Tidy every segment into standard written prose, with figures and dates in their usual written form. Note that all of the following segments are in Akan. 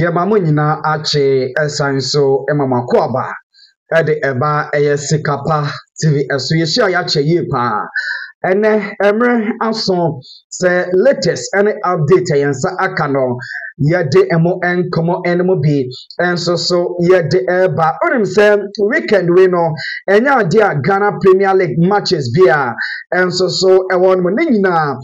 Yemamu nyina ache esanso emamako aba ede eba eyesikapa TV esu yeshia yache yipa ene emre aso se latest any update yensa akano yede emo enkomo enemo bi enso so yede eba onim se weekend we no enya ade a Ghana Premier League matches bia enso so ewon mo nyina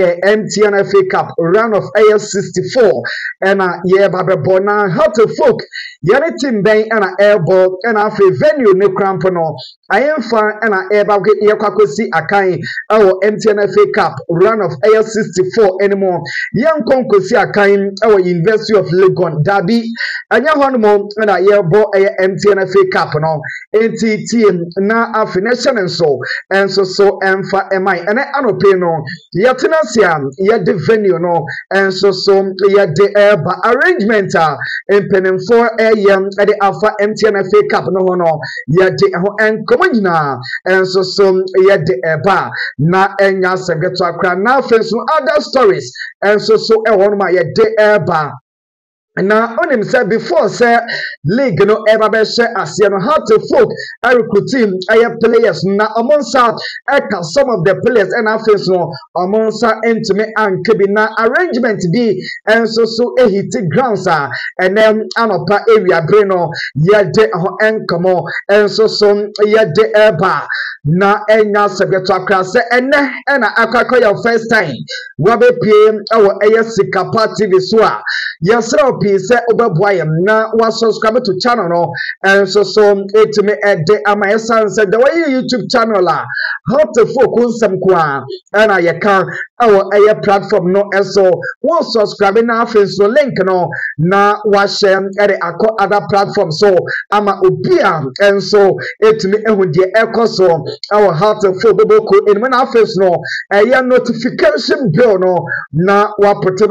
MTN FA Cup round of AS64 ena ye babebo na how to folk yene team ben ena airball ena afi venue ne cramp no ayemfa ena eba ye kwakosi akan awo MTN FA Cup round of AS64 anymore yankonkosi akan awo University of Legon Dabi anya hono ena ye bo MTN FA Cup no team na afi nation enso so emfa emai ene anope no yetena sia ye de venue no enso so ye de eba arrangement empenem for e de alpha MTN FA Cup no hono ye de ho enkomo nyina enso so ye de eba na enya segeto akra na face other stories enso so e hono ma ye de eba. Now, on him said before, say league no ever be share as you know how to folk a recruiting players. Now, amongst some of the players and our face no amongst intimate and cabina arrangement be and so a hit grounds and then anopa area breno yede and come on and so yede eba na enya sebeto akra se ene na akakọ your first time wabe pm our ASCapa TV so a yesra say obeboy na wa subscribe to channel no and so etime ede amayesan say the way YouTube channel how to focus some kwa and I can our platform no so one subscribe na Facebook link no na wa share at other platform so ama obia and so etime ehudie ekoso our how to focus in when face no notification bell no na wa put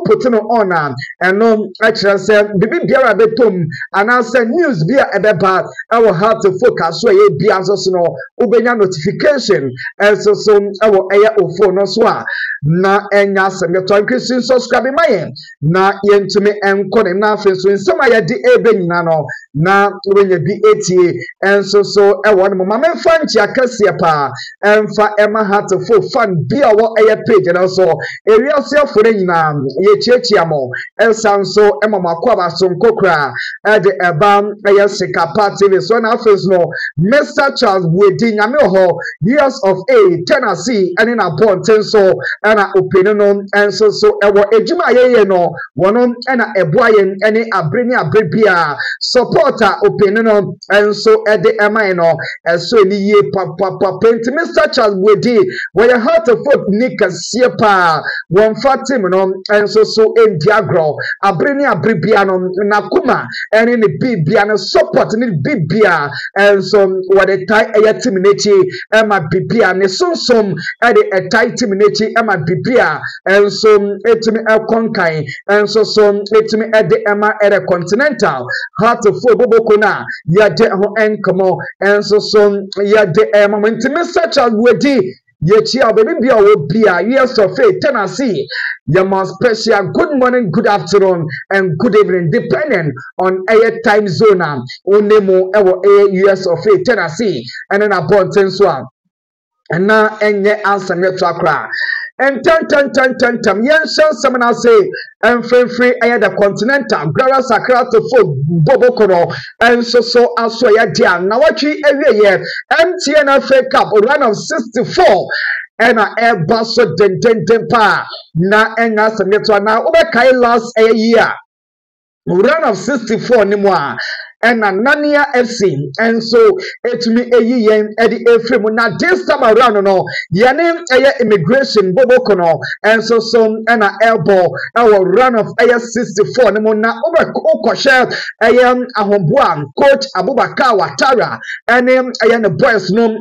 on and no actually say bibi biara betom anasa news bia ebeba our how to focus so ye bia so no ubenya notification and so our ofo no so na enya semeto nkisi subscribe mayen na yentumi enkone na afeso nsema ya di ebe nyina no na wenye bi etie and so ewo no mama fanchi akase pa emfa ema how to fo fan bia wo page na so area so for nyina ye chiachiamo ensanso emamako abasomkokra ede ebam ASCapa TV so na face no Mr. Charles Wedi nyame ho years of A Tennessee and in a ponten so ana opinion enso ewo ejuma yeye no wono na eboayen ene abreni abrebia supporter opinion enso ede emai no eso ni ye papa Mr. Charles Wedi where heart of folk nika siepa won fatim no enso endiagro abreni abribia no nakuma ene ne bibia no support ne bibia enso what the tie team nechi ema bibia ne sonsom ede etai team nechi ema bibia enso etimi konkan enso etimi ede ema ere continental heart of boboko na yade ho enkomo enso yade ema Mr. Charles Wedi Yechia baby bia wo bia years of faith Tennessee Yama special good morning, good afternoon, and good evening, depending on a time zone. Only more US of faith Tennessee and then upon Tenswa. And now enye answer me to akra. And ten yen shall someone say and free air the continental Grara Sakra to folk Bobokono and so also ya dia Nawachi every year MTN FA Cup run of 64 and a airbus so den pa na enya semeto na obekai last a year run of 64 anymore and Nania FC and so etumi eyi yen edi efrem na this time around no yene immigration bobokono and so and a elbow our run of AS64 nemo na obekoshe ahomboa coach Abubakar Watara and the boys no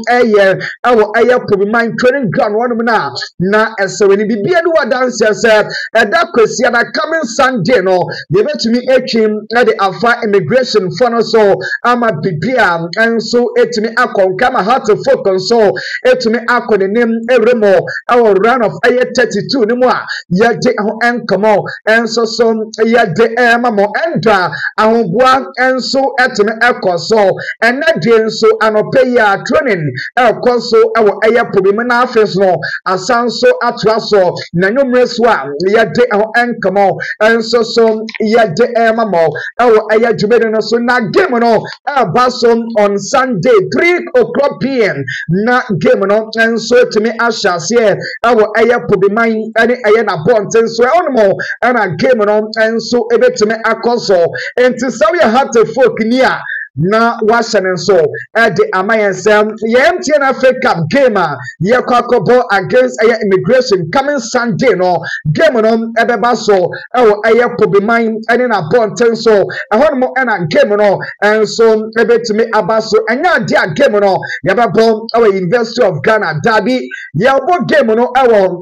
our Pobiman training ground one na so when bibia no dance said that kwesi na coming Sunday no ye betumi etwim na the alpha immigration for no so ama bibia enso etimi akonka ma heart of folk so etimi akone nim eremo our run of 32 ni mo a yede ho enkomo enso so yede mamo endra ahobua enso etimi ekoso enade enso anope ya training ekoso ewo probema na afes no asanso atwaso na nyomreso a yede ho enkomo enso so yede mamo ewo jumede no so na game no baso on Sunday 3 p.m. na game no enso etimi ashase ewo probema ene na bonten so onmo na game no enso ebetimi akoso enti sawe heart folk ni a na washanen so the amayansem MTN Africa Cup game ye kwakobo against immigration coming Sunday no game no ebeba so ewo pobiman ene na bonten so ehonmo na game no enso ebetimi abaso enya dia game no yababo ewo University of Ghana Derby ye obo game no ewo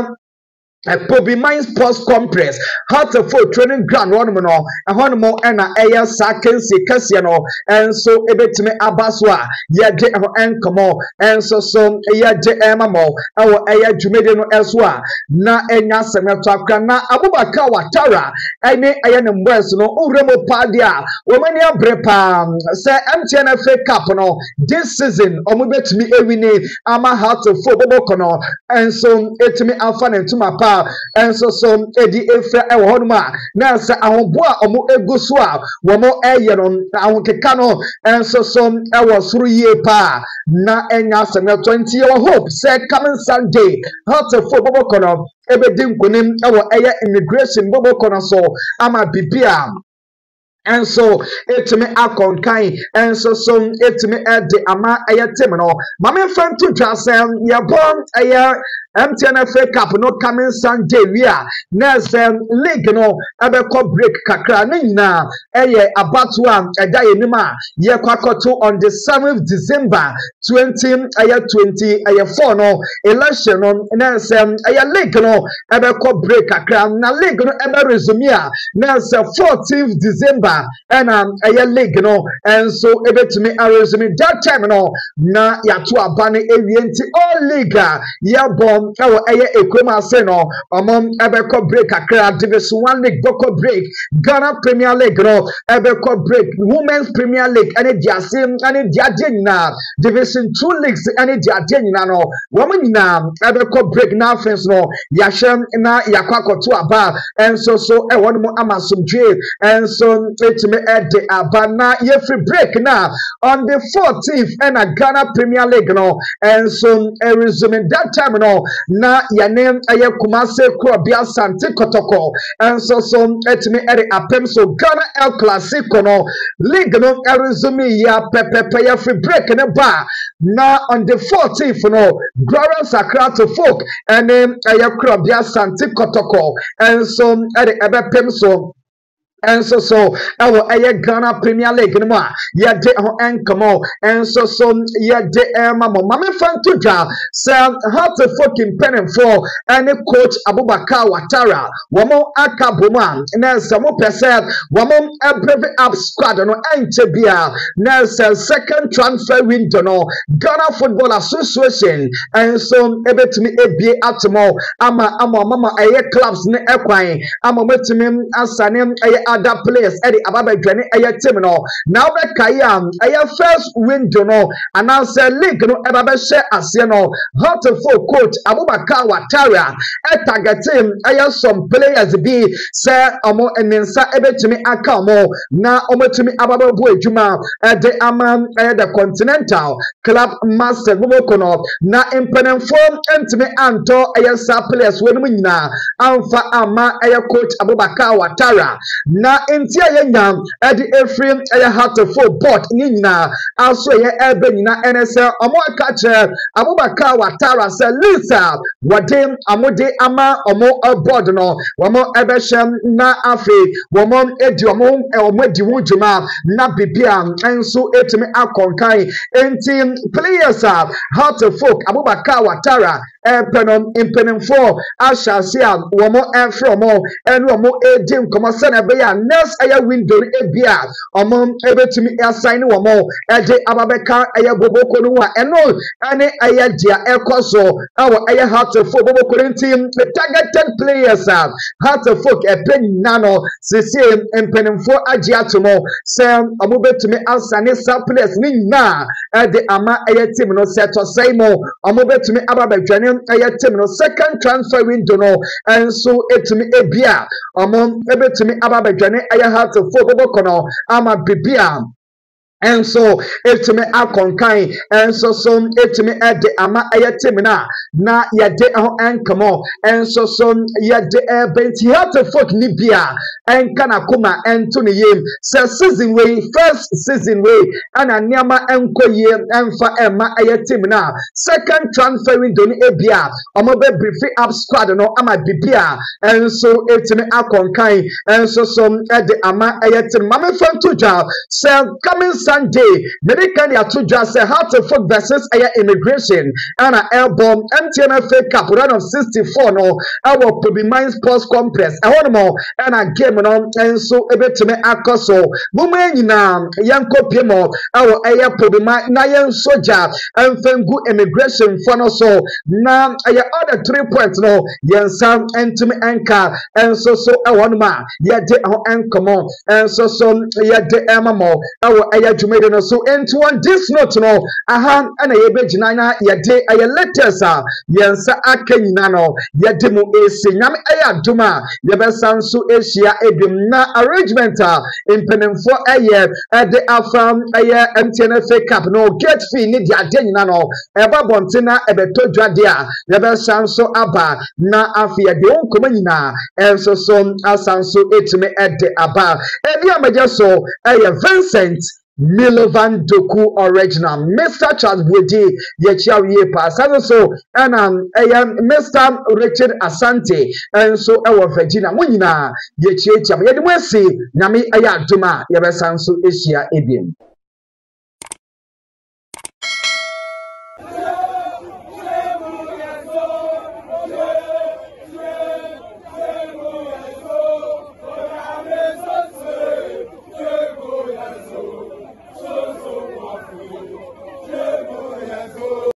Pobiman Sports Complex, Hartford Training Ground, one no, a honmo and a sakensi Cassiano, and so ebetime abaswa, yade enkomo, and so yade emamo, our aya jumedino elswa, na enya semetra na Abubakar Watara, ene ayan west no uremo padia, womania brepa, say MTN FA Cup no, this season, omubetimi ewine, ama Hartford bobokono, and so etimi alpha and tumapa. And so edi efa e honuma na sa ahombo a omo eguso a wo mo eyeron ahonkeka no and so e wo suru ye pa na enya asem 20 year hope say coming Sunday hot for bobokono ebedi nkonim e wo immigration bobokono so ama bibia. And so etime akonkan and so etime ede ama ayatem no mama fan to twasem ya bon aya MTN FA Cup no coming Sunday we are next league no abeko break kakra na nyina eye abatu am eda enima ye kwakoto on the 7th December 2024 no election no next aya league no abeko break kakra na league no ebe resume a next 14th December and aya league no and so ebetumi resume that time no na yato abane ewienti all league ya bom ewo eye ekroma se no omom ebeko break akra division 1 league boko break Ghana Premier League no ebeko break Women's Premier League ane diasem ane diade nyina division 2 leagues ane diade nyina no women nyina ebeko break na fence no yahwem na yakwakoto aba and so ewo no amasomdwe and so etime ede aba na ye free break na on the 14th and a Ghana Premier League no and so resume that time no na yanem aye Kumase Krobia Sante Kotoko and so etime ede apem so Ghana El Clasico no league no resume ya pepe ya free break ne ba na on the 14th no Glorious Accra to folk and aye Krobia Sante Kotoko and so ede ebepem so and so our Ghana Premier League no more ya de enkomo and so ya de mama fan to ja say how to fucking pen and for any coach Abubakar Watara womo akaboma na some person womo every up squad no ente bia na second transfer window no Ghana Football Association and so ebetumi ebie atomo ama mama clubs ne ekwan ama metumi asane other players Eddie Ababa Granny team no now be kayam first window no and now say league no Ababa share asie no how to for coach Abubakar Watara targeting some players be say omo enensa ebetumi aka omo na omotumi Ababa bu adwuma the amam the Continental Club Master Bobokono na impenem form entime anto sa players we no nyina amfa ama coach Abubakar Watara na entia yanyam edi efrem heart for board nyina also ye ebe nyina NSL omo akache Abubakar Watara se Lisa wadem amode ama omo board no womo ebeshem na afi womo edi omo edi wujuma na bibia enso etimi akonkan enti players heart folk Abubakar Watara impenem for ashasia womo efrem enu omo edim komo se na be ya a next aya window ebia omo ebetumi assign wo mo eje ababeka aya boboko no wa eno ane aya dia ekoso awo aya heart of boboko team targeted players heart of folk epen nano sese empenimfo agi atomo se omo betumi asane players ni na de ama aya team no seto saimo omo betumi ababedwane aya team no second transfer window no enso etumi ebia omo ebetumi ababedwane aya heart of boboko no ama bibia and so etime akonkan and so etime ede ama ayatem na yade ho enkamo and so yade benti hat folk ni bia en kana kuma ento ne yem se season way first season way ana niama enkoye emfa ema ayatem second transfer window ni ebia omo be brief up squad no ama bibia and so etime akonkan and so ede ama ayatem mama fanto ja se coming Sunday, Medican Yatuja said how to fuck versus air immigration and an album MTNFA Cup run of 64 no our Pobi Mines Sports Complex. I want more and a game on and so a bit to me akoso. Mumenina Yanko Pimo our air Pobi Nayan Soja and Fengu immigration funnel so now I other 3 points no yen sam and to me anchor and so I want ma yet and come on and so yet the amamo our air made no so into one this note no aha ana yebegina na yede aye letters yensa akanyina no yede mu esi nyame aye aduma yebesan so asia ebim na arrangement impenemfo aye de afam aye MTNFA Cup no gate fee ni dia denyina no eba bontina ebeto dwade a yebesan so aba na afia de onkoma nyina enso so asanso etime ede aba ebi amaje so aye Vincent Milovan Doku original Mr. Charles Bwedi yechiawie pass so and Mr. Richard Asante and so our Virginia munyina yechiacham yedwesi nyame aya aduma yebesanso Asia ebiem.